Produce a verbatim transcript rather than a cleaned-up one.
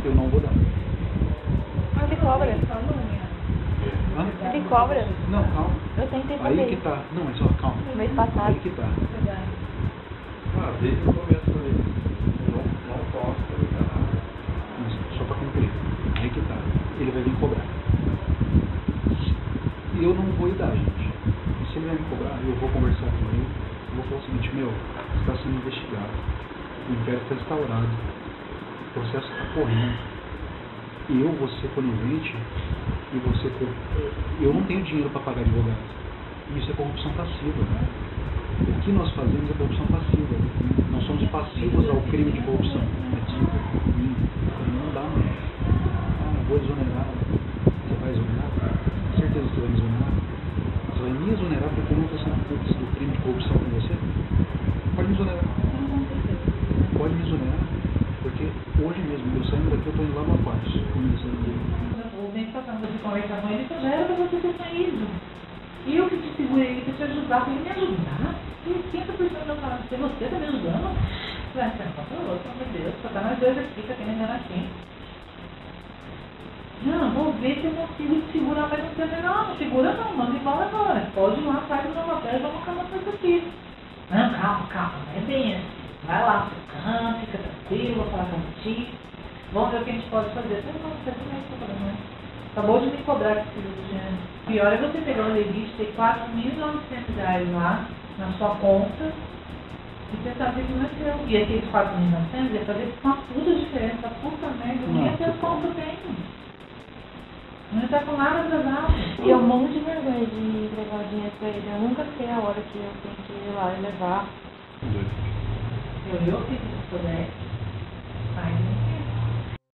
eu não vou dar. Ele cobra. Hã? Ele cobra. Não, calma. Eu tentei fazer Aí que isso. tá. Não, mas ó, calma. Mês passado. Aí que tá. Ah, desde o começo eu falei, não, não posso fazer nada. Mas só pra concluir. Aí que tá. Ele vai vir cobrar. E eu não vou ir dar, gente. E se ele vai me cobrar, eu vou conversar com ele. Eu vou falar o seguinte, meu, você está sendo investigado. O inquérito está instaurado. O processo está correndo. Eu vou ser conivente e você. Eu não tenho dinheiro para pagar advogado. Isso é corrupção passiva, né? O que nós fazemos é corrupção passiva. Nós somos passivos ao crime de corrupção. Ativa. Não dá, mano. Ah, vou exonerar. Você vai exonerar? Certeza que você vai me exonerar? Você vai me exonerar porque eu não estou sendo cúmplice do crime de corrupção com você? Pode me exonerar. Pode me exonerar. Porque hoje mesmo, eu saindo daqui, eu estou indo lá no Aquários. O mês passado você conversar com ele, já era para você ter saído. E eu que te segurei para te ajudar, para ele me ajudar. E cinquenta por cento eu falava, se você está me ajudando, vai ser um controle, pelo amor de Deus, só tá nós dois aqui, tá querendo andar assim. Não, vou ver se eu consigo te segurar mais um tempo. Não, não segura não, manda embora agora. Pode ir lá, sai do meu hotel e vamos acabar com isso aqui. Não, calma, calma, não é bem assim. Vai lá, fica, fica tranquilo, vou falar com a ti. Vamos ver o que a gente pode fazer. Não, não, você não está falando, acabou de me cobrar esse cirurgião. Pior é você pegar o limite, ter quatro mil e novecentos reais lá na sua conta e você sabe que não é seu. E aqueles quatro mil e novecentos ia fazer uma puta diferença, puta merda, nem a atenção que eu tenho. Não está com nada atrasado. E eu morro de vergonha de entregar o dinheiro pra ele. Eu nunca sei a hora que eu tenho que ir lá e levar. Eu, eu fiz isso, né?